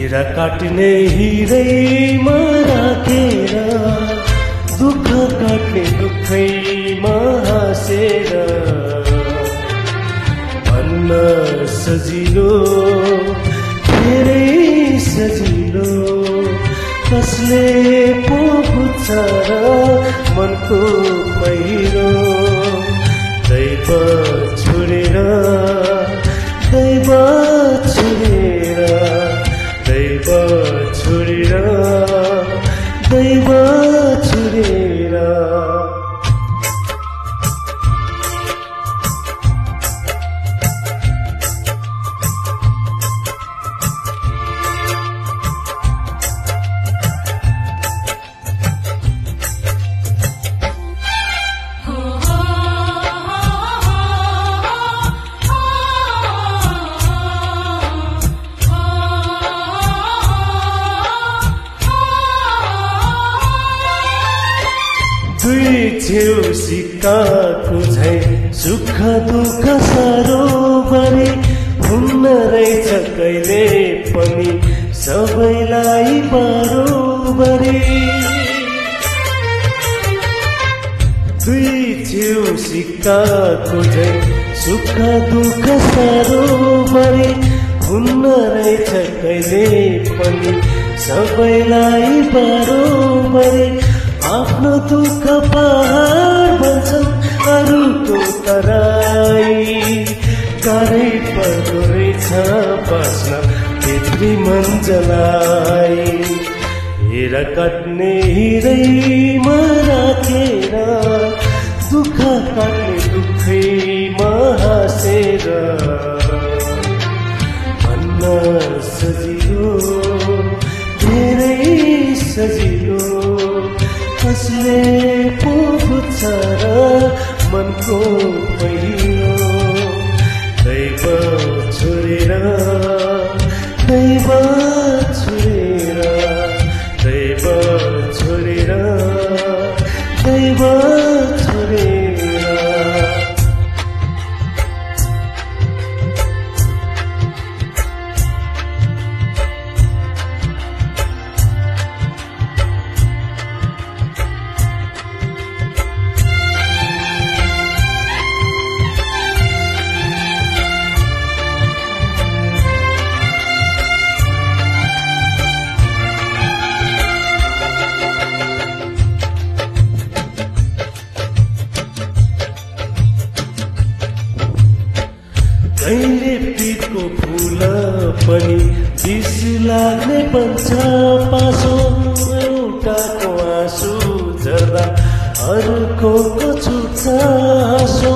हिरा काट्ने हिरैमा राखेर दुःख काट्ने दुःखैमा हाँसेर भन्न सजिलो धेरै सजिलो कसले पो बुझ्छ र मनको पहिरो दैव छोडेर दैव छोडेर दैव छोडेर दैव छोडेर दुई छेउ सिक्काको झैं सुख दुःख सरोबरी हुन्न रहेछ कहिले पनि सबैलाई बरोबरी दुई छेउ सिक्काको झैं सुख दुःख सरोबरी हुन्न रहेछ कहिले पनि सबैलाई बरोबरी आफ्नो दुःख पहाड भन्छन् अरूको तराई गाह्रै पर्दो रहेछ बस्न भित्री मन्जलाई हिरा काट्ने हिरैमा राखेर दुःख काट्ने दुःखैमा हाँसेर भन्न सजिलो धेरै सजिलो कसले पो बुझ्छ र मनको पहिरो दैव छोडेर दैव छोडेर दैव छोडेर दैव छोडेर कहिले पीतको फूल पनि विष लाग्ने बन्छ पासो एउटाको आँसु झर्दा अर्को छुट्छ हाँसो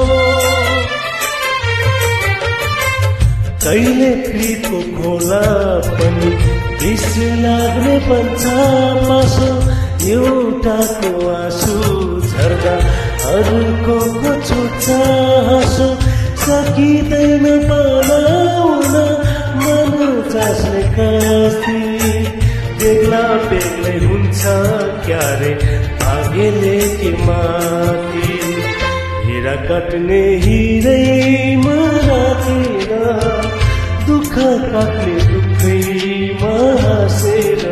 कहिले पीतको खोला पनि विष लाग्ने बन्छ पासो एउटाको आँसु झर्दा अर्को छुट्छ हाँसो सकिँदैन बनाउन मन चास्ने कास्ती बेग्ला बेग्लै हुन्छ क्यारे भाग्यले के माथि हिरा काट्ने हिरैमा राखेर दुःख काट्ने दुःखैमा हाँसेर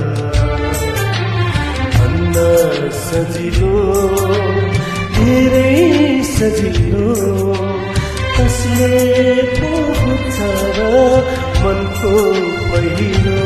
भन्न सजिलो धेरै सजिलो कसले पो बुझ्छ र मनको पहिरो